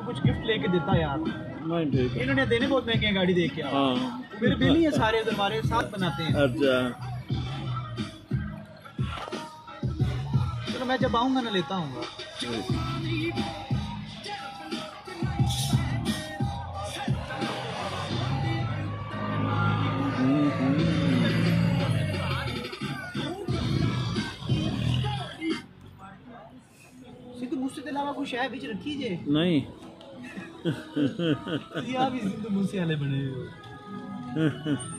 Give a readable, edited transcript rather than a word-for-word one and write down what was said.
कुछ गिफ्ट लेके देता यार। नहीं ठीक है। इन्होंने देने बहुत महंगे हैं, गाड़ी देख के। हाँ मेरे बिल ही है सारे, उधर हमारे साथ बनाते हैं। अच्छा चलो मैं जब आऊँगा ना लेता हूँ। सिद्धू मूसे के अलावा कुछ है बीच रखी जे नहीं या भी सिद्धू मूसे वाले बने हुए।